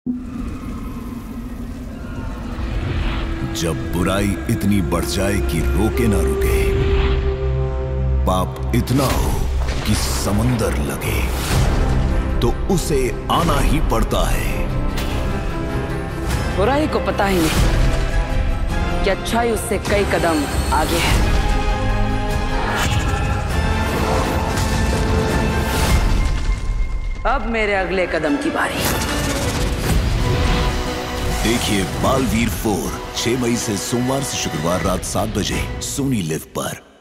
जब बुराई इतनी बढ़ जाए कि रोके ना रुके, पाप इतना हो कि समंदर लगे, तो उसे आना ही पड़ता है। बुराई को पता ही नहीं कि अच्छाई उससे कई कदम आगे है। अब मेरे अगले कदम की बारी। देखिए बालवीर 4 6 मई से सोमवार से शुक्रवार रात 7 बजे सोनी लिव पर।